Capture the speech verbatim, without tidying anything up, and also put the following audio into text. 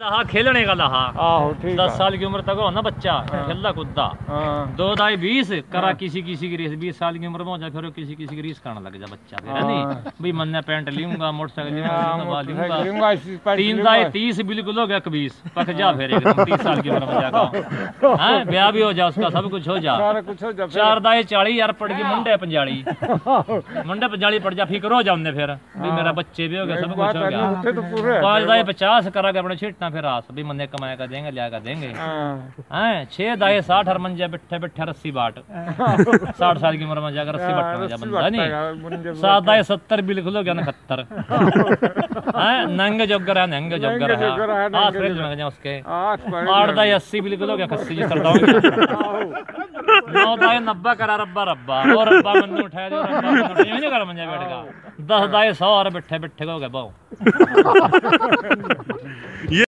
लहा खेलने का लहा आहो ठीक दस साल की उम्र तक हो ना बच्चा खेलता कूदता दो दाई बीस करा किसी किसी की रेस बीस साल की उम्र में हो जाए फिर किसी किसी की रेस करने लग जा बच्चा फिर है नहीं भाई मन पेंट लूंगा मोटरसाइकिल लूंगा तीन दाई तीस बिल्कुल हो गया बीस पक जा फिर तीस साल की उम्र में जाकर हाँ ब्याह भी हो जा उसका सब कुछ हो जा चार दाई चाली यार पड़ गई मुंडे पंजाली मुंडे पंजाली पड़ जा फिक्र हो जा उनने फिर भी मेरा बच्चे भी हो गया सब कुछ हो गया पाँच दाई पचास करा के अपने छिटना फिर आस भी मन्ने कमाया का देंगे लिया का देंगे हैं छह दाए साठ हर मंजे बैठे बैठे रस्सी बाट साठ साल की उम्र में जाकर रस्सी बाट में जा बंदा नहीं सात दाए सत्तर बिल्कुल हो गया नखत्तर हैं नंगे जोगर है नंगे जोगर है आस फ्रिज में जा उसके आठ दाए अस्सी बिल्कुल हो गया खस्सी जी सरदाओं नौ दाए नब्बे करा रब्बा रब्बा और रब्बा मन्नू उठाया जो रब्बा मन्नू उठाया नहीं कर मंजे बैठ गया दस दाए सौ और बैठे बैठे हो गए बहु